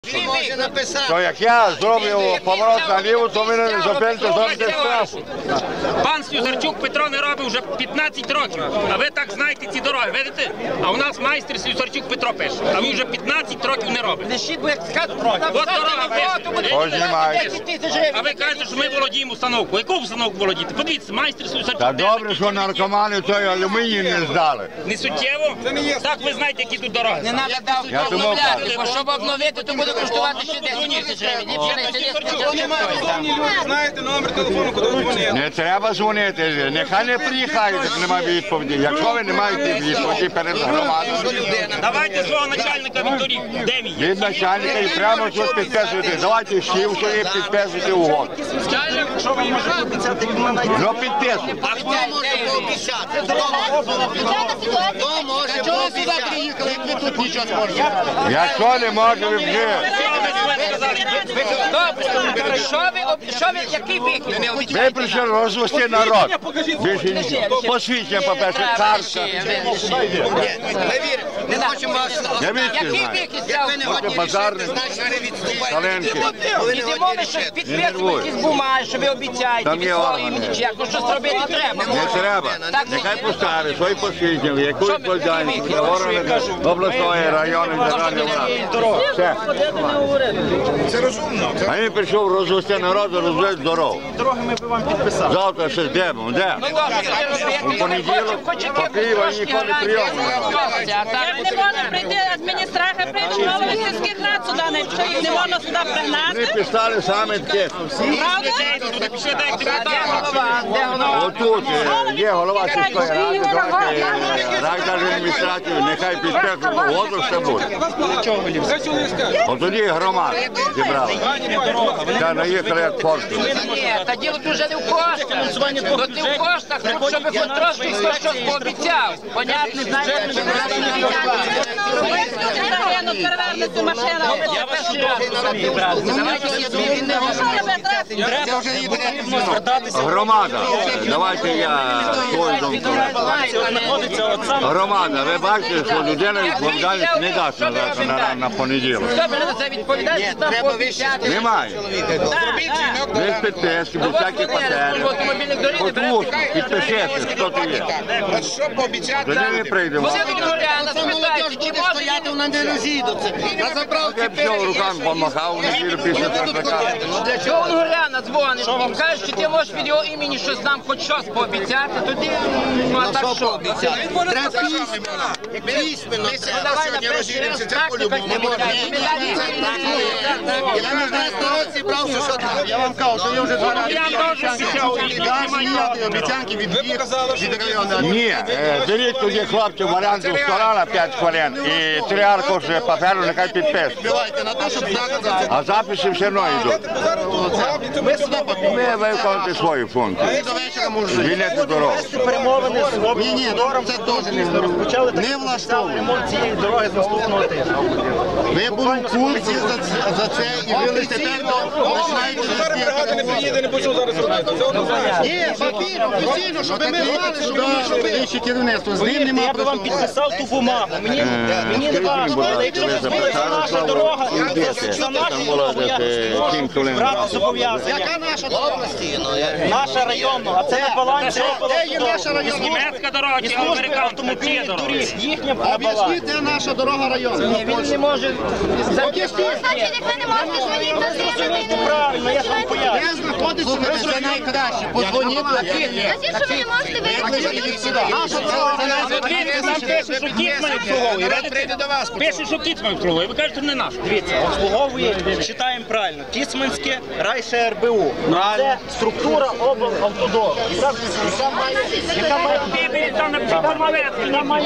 То як я зроблю поворот наліво, то ви не зупините, зробите штрафу. Пан Слюсарчук Петро не робив вже 15 років, а ви так знаєте ці дороги, видите? А у нас майстер Слюсарчук Петро пише, а він вже 15 років не робить. От дорога пише. А ви кажете, що ми володіємо установку. Яку установку володіти? Подивіться, майстер Слюсарчук. Та добре, що наркомани той алюміній не здали. Не суттєво? Так ви знаєте, які тут дороги. Не треба обновляти, бо щоб обновити, то буде коштувати ще 10 тисяч гривень. Знаєте номер телефону, куди дзвонити? Не треба дзвонити, нехай не приїхають, як немає відповіді. Якщо ви не маєте відповіді перед громадою. Давайте свого начальника Вікторів. Де він є? Від начальника і прямо тут підписуйте. Давайте всі в селі підписуйте угоду. Ну підписуйте. А хто може пообіцяти? Хто може пообіцяти? Якщо не може, ви вже. Добре, що ви, який виклик? Ви прийшли розвести народ. Більше нічого. Посвідчення, по-перше, картка. Не хочемо вас. Який виклик взяв? Базарний, Каленки. Ідемо ми щось підписуємо якісь бумаги, що ви обіцяєте від свого імені, чи якось щось робити треба. Не треба. Нехай поставить свої посвідчення, яку відповідальність, органи обласної, районної, державної влади. Все. Це розумно. А він прийшов розвести народ, розвести дорогу. Дороги ми б вам підписали. Завтра ще йдемо, де? У понеділок, по Києву ніколи не прийому. Як не можна прийти адміністрація, прийти голови сільських рад сюди, якщо їх не можна сюди Вони пригнати. писали саме таке. Правда? Отут є голова сільської ради, райдержадміністрації, нехай підпишуть угоду, все буде. От тоді громада зібрала. Та наїхали як форти. Ні, та діло вже не в коштах. То ти в коштах, тут щоб хоч трошки хтось щось пообіцяв. Понятно, знаєте, що Загинуть, переверне цю машину. Громада, давайте я свою думку. Громада, ви бачите, що людина відповідальність не дасть на понеділок. це відповідальність нам пообіцяти. Немає. Без підписки, без всяких паперів. Послухайте, підпишіться, хто ти є. Що пообіцяти? Тоді не прийдемо. Вона не розійдуться. На заправці Я пішов руками помахав, у неділю після трактака. Для чого Унгуряна дзвонить? Він каже, що ти можеш від його імені щось нам хоч щось пообіцяти, тоді, ну а так що? Треба письменно. Давай на перший раз практика не можна. Я не знаю, хто зібрався, що там. Я вам кажу, що я вже 2 рази Я теж обіцяв. обіцянки від району. Ні, беріть тоді хлопців варіанту стола на 5 хвилин і 3 аркуші паперу нехай підпишуть. Давайте на те, щоб знати. А записи все одно йдуть. Ми сюди попали. Ви виконуєте свою функцію. До вечора можна. Звільнити дорогу. Перемовини з Ні, це теж не влаштовує. Ремонт цієї дороги з наступного тижня. Ви були в курсі за це і ви лише починаєте Бригада не приїде, не почув зараз робити. Це однозначно. Ні, папір, офіційно, щоб ми знали, що ви не робили. Вище керівництво, з ним нема Я би вам підписав ту бумагу. Мені не важко, але якщо ви знаєте, це наша дорога, за наші зобов'язання. Брати зобов'язання. Яка наша дорога? Наша районна, а це на балансі Де є наша районна? Німецька дорога і чи служби американська? автомобільних доріг, їхня на Об'ясніть, балансі. де наша дорога районна? Він не може Значить, ви не можете звонити зрозуміти правильно, я ж вам поясню. Де знаходиться це найкраще? Позвоніть. Значить, що ви не можете виїхати? Нам пише, що Кіцман обслуговує. Пише, що Кіцман обслуговує. Ви кажете, не наш. Дивіться, обслуговує, читаємо правильно, Кіцманське райше РБУ. Це структура облавтодору. Яка має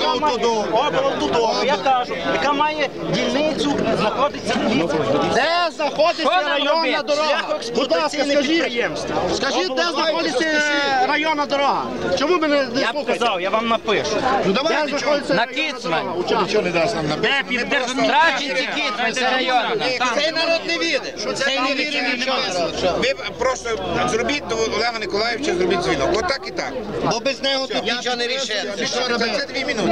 облавтодору, я кажу, яка має дільницю, знаходиться в Кіцманську. Де знаходиться районна дорога? Будь ласка, скажіть, де знаходиться районна дорога? Чому ви не Я б казав, я вам напишу. Ну давай, На Кіцмань. Нічого не дасть нам написати. Траченці Кіцмань, це районна. цей народ не вірить. Цей не вірить нічого. Ви просто зробіть до Олега Николаєвича, зробіть дзвінок. Отак і так. Бо без нього тут нічого не рішиться. Це 2 минути.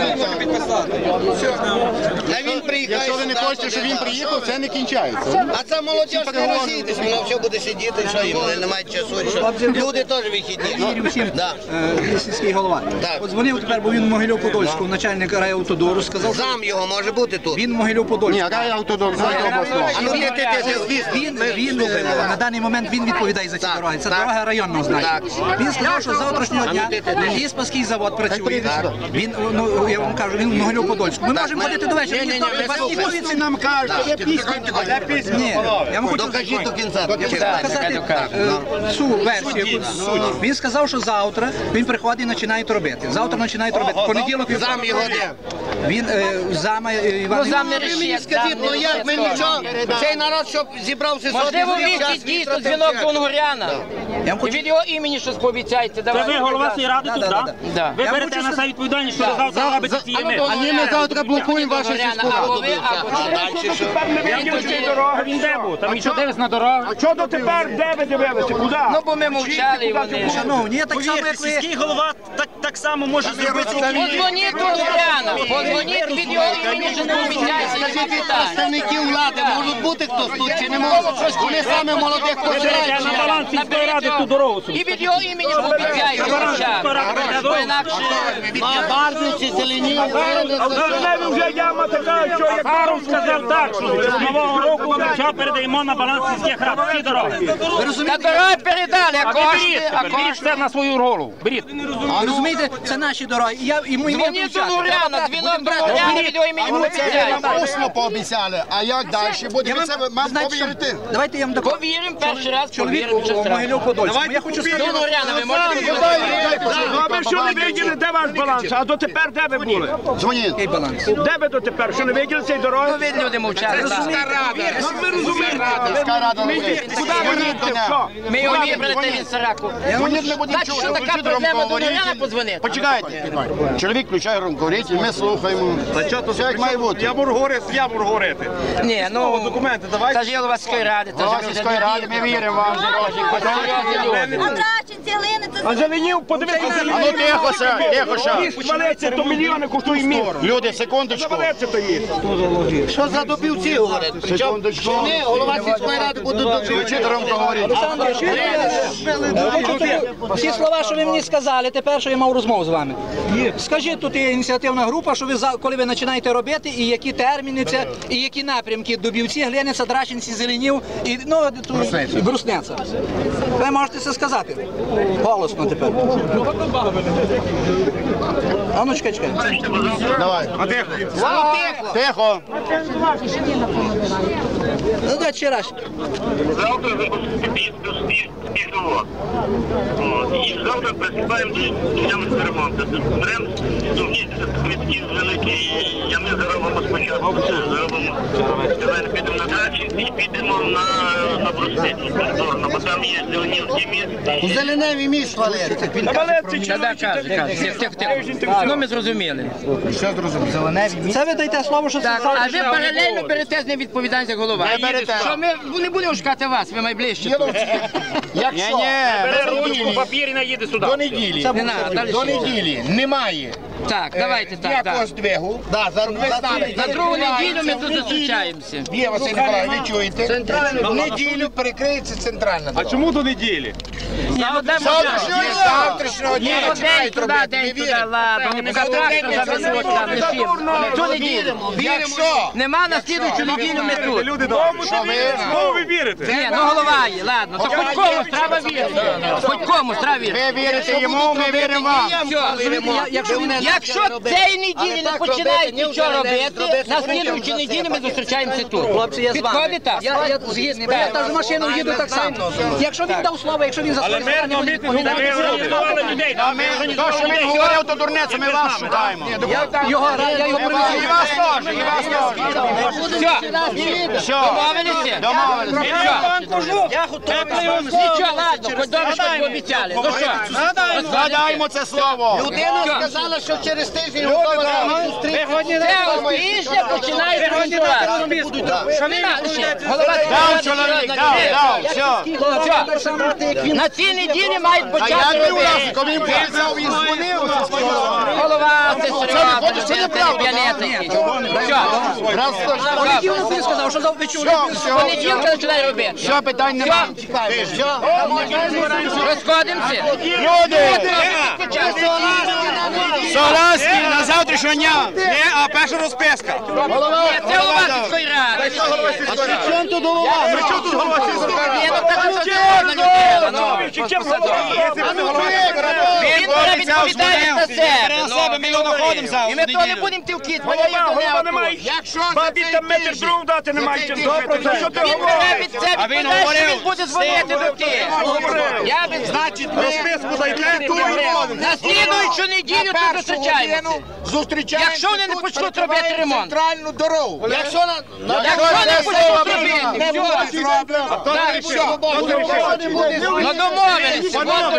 А він приїхав. Якщо ви не хочете, щоб він приїхав, це не кінчається. А це молодь не розійдесь, воно все буде сидіти, що їм немає часу. Люди теж вихідні. Юрій всім, Да. сільський голова. Так. Подзвонив тепер, бо він в Могилів-Подольську, начальник райавтодору, сказав, що Зам його може бути тут. він в Могилів-Подольську. Ні, райавтодор, обласного. Він на даний момент він відповідає за ці дороги. Це дорога районного значення. Він сказав, що з завтрашнього дня Ліспаський завод працює. Він, ну, я вам кажу, він в Могилів-Подольську. Ми можемо ходити до вечора. Ні, нам кажуть, Ні, я вам хочу Докажіть до кінця. сказати цю версію. яку суть. Він сказав, що завтра він приходить і починає робити. Завтра починає робити. Понеділок Зам його де? він зама Іван. Зам не Ви мені рішить. скажіть, ну як ми нічого, цей народ, щоб зібрався Можливо, вісті дійсно дзвінок до Унгуряна. Я вам І хочу від його імені щось пообіцяєте. Це ви голова цієї ради тут, так? Да. Ви берете на себе відповідальність, що завтра робите ці ім'я. а ні, ми завтра блокуємо вашу сільську Або раду. ви, або Він де був? Там нічого дивись на дорогу. Що дотепер, де ви дивилися? Куди? Ну, бо ми мовчали, і вони... Шановні, я так само, Повірте, як ви. сільський голова так само може зробити. Подзвоніть до Унгуряна. Подзвоніть від його імені, що не обіцяється на ці питання. представників влади можуть бути хтось тут чи не можуть? Вони саме молодих Я посирають. на баланс сільської ради ту дорогу собі. І від його імені обіцяю, бо інакше... Барбівці, зелені. А в Зеленеві вже яма така, що як Харов сказав так, що з нового року що передаємо на баланс сільських рад. Всі дороги. Та дороги передали, а А ви кошти, а беріть кошти... це на свою голову. Беріть. А розумієте, це наші дороги. І ми Дзвоніть до Унгуряна, дзвінок до Унгуряна, від його імені обіцяю. Усно пообіцяли, а як далі буде? Ви це вам повірите? Давайте я вам допомогу. Повіримо перший раз, Чоловік повіримо у ще раз. Могилів-Подольську. Я хочу До сказати, Унгуряна ви можете? А ви що не виділи, де ваш баланс? А дотепер де ви були? Дзвоніть. який баланс. Де ви дотепер? Що не виділи цієї дороги? Ви люди мовчали. так. Ми розуміємо. Сільська рада не буде. Куди ви їдете? Що? Ми його вибрали від Сараку. Дзвоніть, не будемо Значить, що така проблема до Унгуряна подзвонити? Почекайте. Чоловік включає громковоріч, і ми слухаємо. Все як має бути. Я можу говорити. Ні, ну, Документи давайте. та ж є у вас сільської ради, та ж Голова люди сільської ради, ми віримо вам. серйозні люди. Андрашинці, Глиниця, А Зеленів, подивіться, А ну тихо, тихо, міст валиться, то мільйони коштує міст. Люди, секундочку. Завалиться той міст. Що за добівці говорять? Секундочку. Вони, голова сільської ради, будуть добівці. Включіть громковоріч. всі слова, що ви мені сказали, тепер, що я мав розмову з вами. Скажіть, тут є ініціативна група, що ви коли ви починаєте робити, і які терміни це, і які напрямки Дубівці, Глиниця, Драчинці, Зеленів, і Брусниця. Ви можете це сказати. Голосно тепер. А ну чекай. Давай. Тихо. Ну давайте ще раз. Завтра запустити пішло. І завтра приступаємо до ямного ремонту. Беремо такі великі ями, заробимо спочатку. Заробимо, підемо на дачі і підемо на Брусницю. Бо там є Зеленівський міст. У Зеленеві міст валиться. Ну, ми зрозуміли. Що зрозумів? Зеленеві. Це ви дайте слово, що Так, це а ви паралельно берете з ним відповідальність як голова. Що ми не будемо шукати вас, ви найближче. Якщо Бере ручку, папір і наїде сюди. до неділі, Не надо, далі. до неділі немає Так, давайте так. ніякого здвигу, На другу неділю ми тут зустрічаємося. є Василь Миколаївич, ви чуєте? В неділю перекриється центральна дорога. Чому до неділі? Завтрашнього дня День починають туди, робити, день не туди, віримо. ладно, вони трактор завезуть там, лишимо. Цю неділю. Якщо Нема на слідуючу неділю ми тут. Люди добрі. Кому ви вірите? Ні, ну голова є, ладно, то хоч комусь треба вірити. Хоч комусь треба вірити. ви вірите йому, ми віримо вам. Все, Якщо він Якщо цієї неділі не починають нічого робити, на слідуючій неділі ми зустрічаємося тут. Хлопці, я з вами. Підходите? Я згідний, бо я та з машиною їду так само. Якщо він дав слово, якщо він за своє слова не буде відповідати. Ми організували людей. То, що він говорив, то дурниця, ми вас шукаємо. Я його привезу. І вас теж, і вас теж. Все, Домовилися? домовилися. Я готовий вам Нічого, ладно, хоч добре, що пообіцяли. Ну що? Згадаємо це слово. Людина сказала, що через тиждень готова зустріти. Це тижня починають організувати. Дав чоловік, дав, все. На цій неділі мають А почати я не робити. власник, він приїхав, він дзвонив. Голова, це серйозно, це не п'янети. Понеділок він сказав, що ви чули. Понеділка починає робити. Все, питань немає. Розходимося. Люди! Согласні на завтрашнього дня. Ні, а перша розписка. Це голова сільської ради. А при чому тут голова? При чому тут голова сільської ради? Ні, ну так що чорна людина. Він буде відповідати за себе. Ми його знаходимося. І ми то не будемо тівкіти, бо я їх Голова не немає. Бабі там метр дров дати немає чим зробити. Що ти Він говориш? бере від себе, відповідає, що він буде дзвонити до тих. Я від... Значить, розписку дайте. На слідуючу неділю тут зустрічаємося. Зустрічаємо. Якщо вони не почнуть робити ремонт. Центральну дорогу. Якщо не почнуть робити. Ну домовились,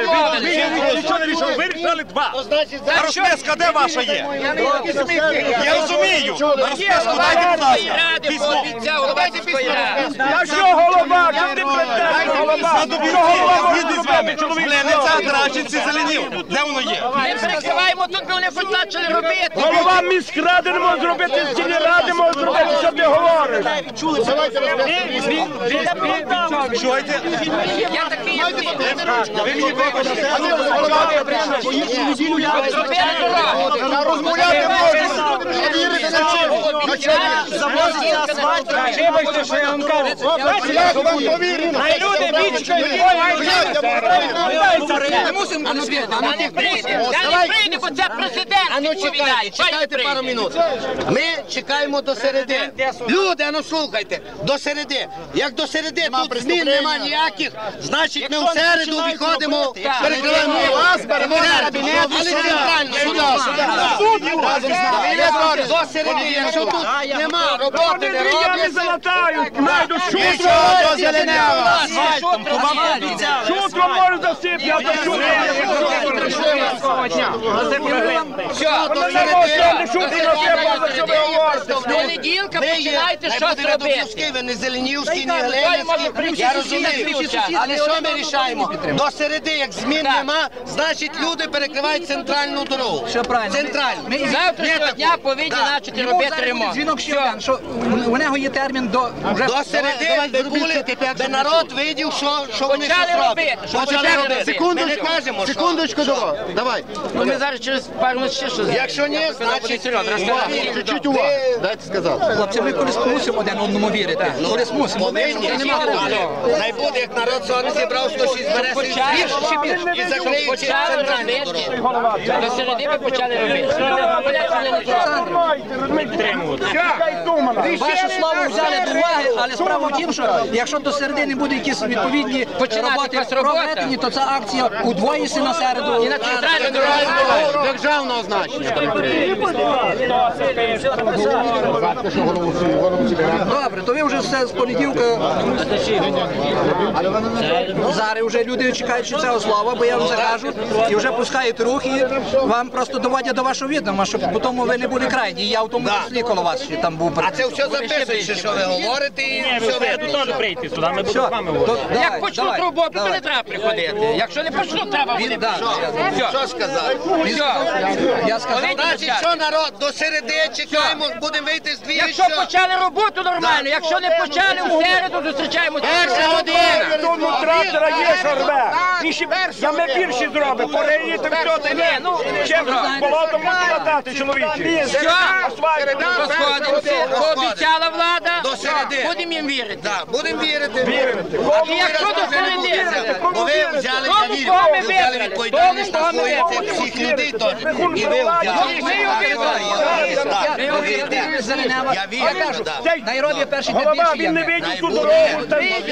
Ви вирішили два. Розписка де ваша є? Я розумію. Розписку дайте, будь ласка. Письмо. Я що голова? Що ти претензій, голова? Що голова може зробити чоловік? Траченці зеленів. Де воно є? Ми перекриваємо тут, бо вони хоч почали робити. Голова міськради не може зробити, сільради може зробити, що ти говориш? Чуєте? Я такий Розмовляти можна. Вірите на чим? На чим? Вибачте, що я вам кажу. Як вам повірити? Люди вічкають. Ми мусимо бути свідки. Я не прийду, бо це президент відповідає. Чекайте пару минут. Ми чекаємо до середи. Люди, ну слухайте, до середи. Як до середи тут змін немає ніяких, значить ми в середу виходимо, перекриваємо вас, але центрально, сюди. До середи, якщо тут нема роботи, не Я не роблять. залатаю, знайду шутро. Нічого до зеленого. Шутро можу засипати, я до шутро. До понеділка починайте щось робити. Ви не Зеленівський, не Глинівський, я розумію. Але що ми рішаємо? До середи, як змін нема, значить люди перекривають центральну дорогу. Все правильно. Центральну. Завтрашнього дня повинні почати робити ремонт. Дзвінок ще один, що у нього є термін до... До середи ви були, де народ видів, що вони Почали щось робити. роблять. Почали робити. Ми не кажемо, що. Секундочку, давай. Ну ми зараз через пару минут ще щось. Якщо ні, значить... Чуть-чуть увагу. Дайте сказати. Хлопці, ми колись мусимо один одному вірити. Колись мусимо. Повинні. Най буде, як народ сьогодні зібрав 106 березень і закриють центральну дорогу. До середи ми почали робити. Ваше слово взяли до уваги, але справа в тім, що якщо до середини буде якісь відповідні роботи проведені, то ця акція удвоїться на середу. І на центральну дорогу. Державного значення. Добре, то ви вже все з понеділка. Зараз вже люди чекають ще цього слова, бо я вам закажу, і вже пускають рух, і вам просто доводять до вашого відома, щоб потім ви не були крайні. І я в тому числі коло вас ще там був. А це все записується, що ви говорите, і все Ви видно. теж прийти сюди, ми будемо з вами говорити. Як почнуть роботу, то не треба приходити. Якщо не почнуть, треба буде. Що сказати? Я сказав, Значить, що народ, до середи чекаємо, будемо вийти з дві. Якщо почали роботу нормально, якщо не почали, у середу зустрічаємося. Перша година. Тому трактора є, що рве. Я ми більші зробимо. Пореїти все, та ні. Чим болотом можна латати, чоловічі. Все, розходимося, пообіцяла влада, До середи. будемо їм вірити. Так, будемо вірити. І якщо до середи, Бо ви взяли, я вірю, ви взяли відповідальність на свої всіх людей теж. І ви Я кажу, Найробі перший Голова, більше він не є. видів цю дорогу.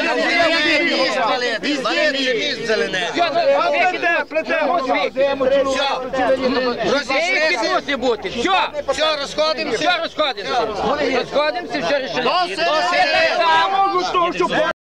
Мусить бути. Все, розходимося. Розходимося, все рішили. До середи.